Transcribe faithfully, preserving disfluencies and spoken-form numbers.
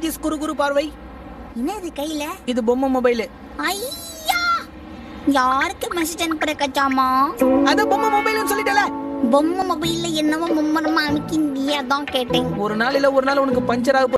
Nineties குறு குறு பார்வை. என்ன இது கையில? இது பொம்மை மொபைல். ஐயா, யாருக்கு மெசேஜ் அனுப்புற கச்சாமா? அத பொம்மை மொபைல்னு சொல்லிட்டல. பொம்மை மொபைல்ல என்னவோ மும்மரமா அமைக்கிந்தியா தான் கேட்டேன். ஒரு நாள் இல்ல ஒரு நாள் உனக்கு பஞ்சர் ஆக